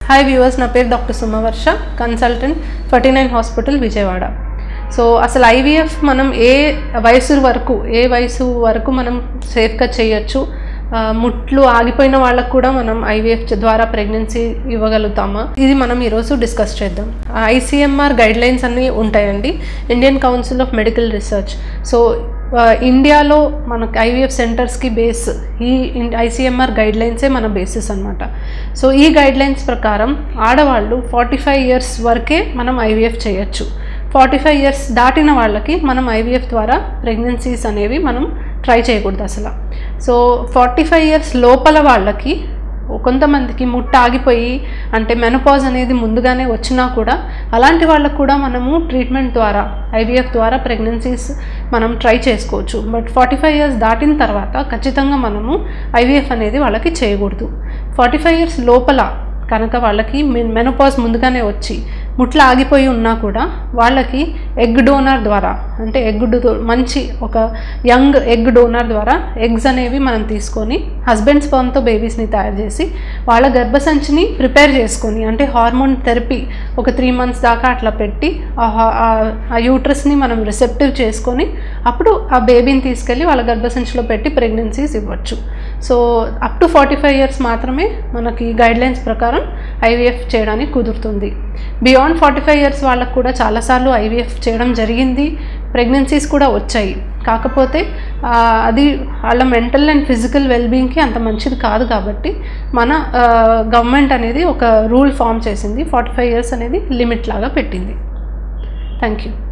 Hi viewers, నా పేరు doctor Sumavarsha, consultant 49 hospital Vijayawada. So అసలు ఐవీఎఫ్ మనం ఏ వయసు వరకు మనం సేఫ్గా చేయొచ్చు, ముట్లు ఆగిపోయిన వాళ్ళకు కూడా మనం ఐవీఎఫ్ ద్వారా ప్రెగ్నెన్సీ ఇవ్వగలుగుతామా, ఇది మనం ఈరోజు డిస్కస్ చేద్దాం. ICMR గైడ్లైన్స్ అన్నీ ఉంటాయండి, Indian council of medical research. So ఇండియాలో మనకు ఐవీఎఫ్ సెంటర్స్కి బేస్ ఈ ICMR గైడ్లైన్సే మన బేసిస్ అనమాట. సో ఈ గైడ్లైన్స్ ప్రకారం ఆడవాళ్ళు 45 ఇయర్స్ వరకే మనం ఐవీఎఫ్ చేయొచ్చు. 45 ఇయర్స్ దాటిన వాళ్ళకి మనం ఐవీఎఫ్ ద్వారా ప్రెగ్నెన్సీస్ అనేవి మనం ట్రై చేయకూడదు అసలు. సో 45 ఇయర్స్ లోపల వాళ్ళకి కొంతమందికి ముట్టు ఆగిపోయి అంటే మెనోపాజ్ అనేది ముందుగానే వచ్చినా కూడా అలాంటి వాళ్ళకు కూడా మనము ట్రీట్మెంట్ ద్వారా ఐవీఎఫ్ ద్వారా ప్రెగ్నెన్సీస్ మనం ట్రై చేసుకోవచ్చు. బట్ 45 ఇయర్స్ దాటిన తర్వాత ఖచ్చితంగా మనము ఐవీఎఫ్ అనేది వాళ్ళకి చేయకూడదు. 45 ఇయర్స్ లోపల కనుక వాళ్ళకి మెనోపాజ్ ముందుగానే వచ్చి ముట్లు ఆగిపోయి ఉన్నా కూడా వాళ్ళకి ఎగ్ డోనర్ ద్వారా అంటే మంచి ఒక యంగ్ ఎగ్ డోనర్ ద్వారా ఎగ్స్ అనేవి మనం తీసుకొని హస్బెండ్ స్పర్మ్తో బేబీస్ని తయారు చేసి వాళ్ళ గర్భసంచిని ప్రిపేర్ చేసుకొని అంటే హార్మోన్ థెరపీ ఒక 3 months దాకా అట్లా పెట్టి ఆ యూట్రస్ని మనం రిసెప్టివ్ చేసుకొని అప్పుడు ఆ బేబీని తీసుకెళ్ళి వాళ్ళ గర్భసంచిలో పెట్టి ప్రెగ్నెన్సీస్ ఇవ్వచ్చు. సో అప్ టు 45 ఇయర్స్ మాత్రమే మనకి గైడ్లైన్స్ ప్రకారం ఐవీఎఫ్ చేయడానికి కుదురుతుంది. బియాండ్ 45 ఇయర్స్ వాళ్ళకు కూడా చాలాసార్లు ఐవీఎఫ్ చేయడం జరిగింది, ప్రెగ్నెన్సీస్ కూడా వచ్చాయి. కాకపోతే అది వాళ్ళ మెంటల్ అండ్ ఫిజికల్ వెల్బీయింగ్కి అంత మంచిది కాదు. కాబట్టి మన గవర్నమెంట్ అనేది ఒక రూల్ ఫామ్ చేసింది, 45 ఇయర్స్ అనేది లిమిట్ లాగా పెట్టింది. Thank you.